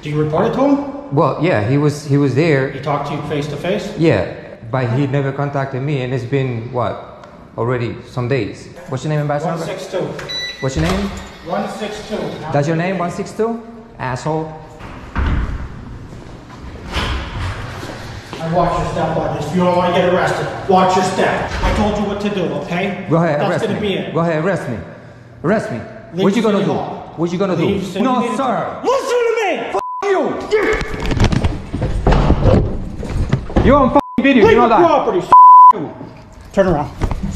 Do you report it to him? Well, yeah, he was there. He talked to you face to face? Yeah, but he never contacted me, and it's been what? Already some days. What's your name, Ambassador? 162. What's your name? 162. That's your name, 162? Asshole. I watch your step on this. If you don't want to get arrested, watch your step. I told you what to do, okay? Go ahead, That's arrest gonna me. be it. Go ahead, arrest me. Arrest me. Leave What you gonna City do? Hall. What you gonna do? Leave City No, Hall. sir. Listen to me! You. You're on video. Leave You know the that. property. You. Turn around.